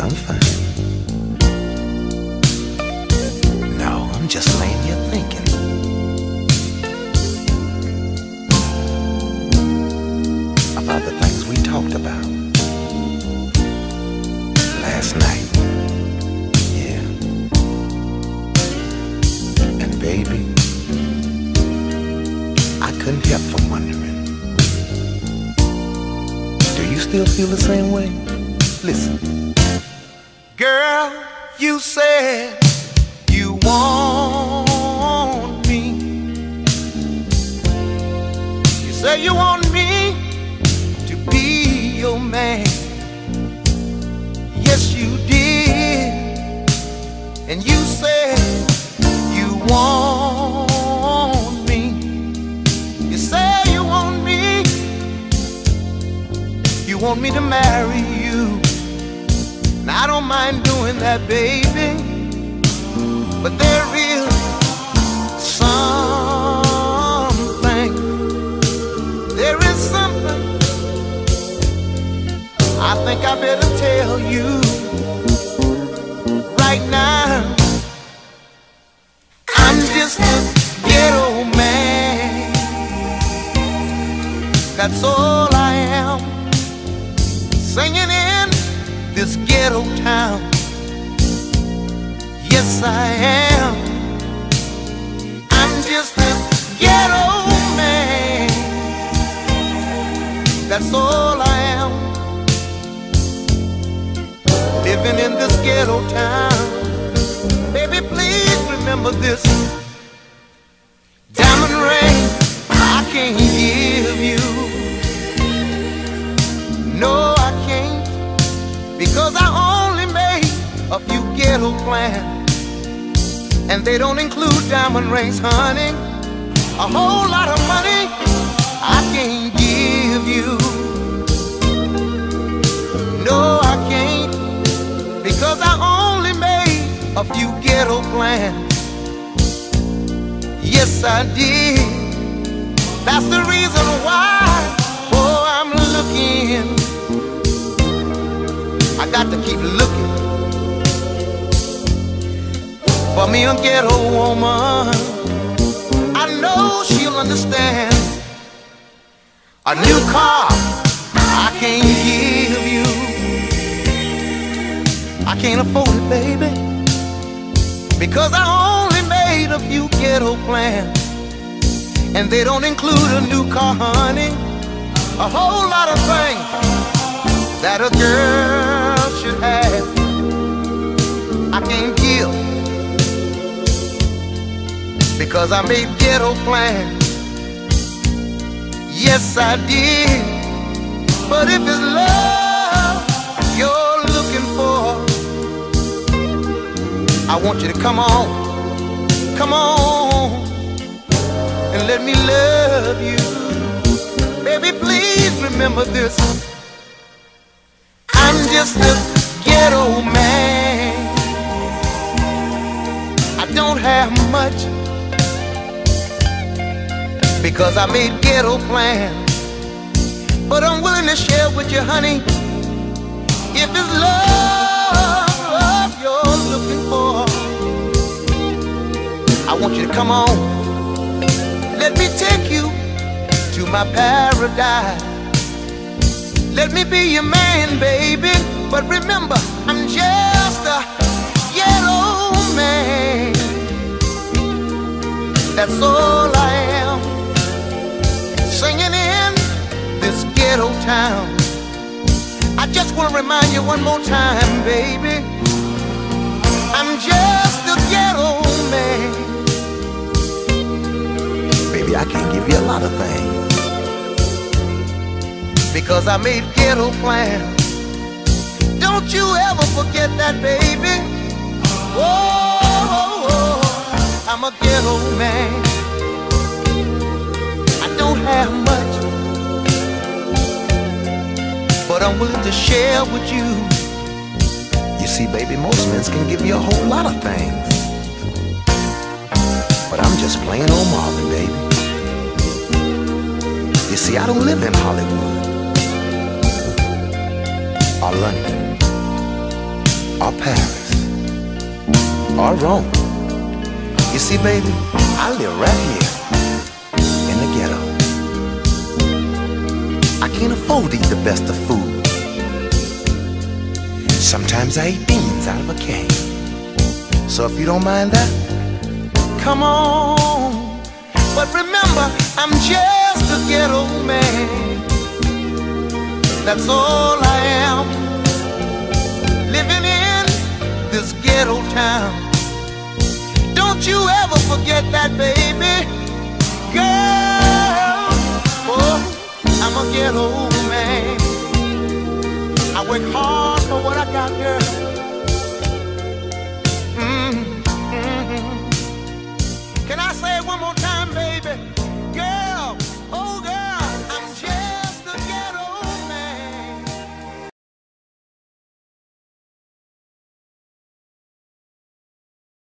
I'm fine. No, I'm just laying here thinking about the things we talked about last night. Yeah. And baby, I couldn't help from wondering, do you still feel the same way? Listen. Girl, you said you want me. You say you want me to be your man. Yes, you did. And you said you want me. You say you want me. You want me to marry you. Now I don't mind doing that, baby, but there is something. There is something I think I better tell you right now. I'm just a ghetto man. That's all I am. Singing in this ghetto town. Yes, I am. I'm just a ghetto man. That's all I am. Living in this ghetto town. Baby, please remember this. Diamond ring I can't give you. No, I can't, because I only made a few ghetto plans, and they don't include diamond rings, honey. A whole lot of money I can't give you. No, I can't, because I only made a few ghetto plans. Yes, I did. That's the reason why, oh, I'm looking. I got to keep looking for me a ghetto woman. I know she'll understand. A new car I can't give you. I can't afford it, baby, because I only made a few ghetto plans, and they don't include a new car, honey. A whole lot of things that a girl should have, I can't give, because I made ghetto plans. Yes, I did. But if it's love you're looking for, I want you to come on, and let me love you. Baby, please remember this. I'm just a ghetto man. I don't have much, because I made ghetto plans, but I'm willing to share with you, honey. If it's love you're looking for, I want you to come on. Let me take you to my paradise. Let me be your man, baby. But remember, I'm just a ghetto man. That's all I am. Singing in this ghetto town. I just want to remind you one more time, baby, I'm just a ghetto man. Baby, I can't give you a lot of things, because I made ghetto plans. Don't you ever forget that, baby. Whoa, I'm a ghetto man. I don't have much, but I'm willing to share with you. You see, baby, most men can give you a whole lot of things, but I'm just plain old Marvin, baby. You see, I don't live in Hollywood or London or Paris or Rome. You see, baby, I live right here in the ghetto. I can't afford to eat the best of food. Sometimes I eat beans out of a can. So if you don't mind that, come on. But remember, I'm just a ghetto man. That's all I am, living in this ghetto town. Don't you ever forget that, baby. Girl, oh, I'm a ghetto man. I work hard for what I got, girl.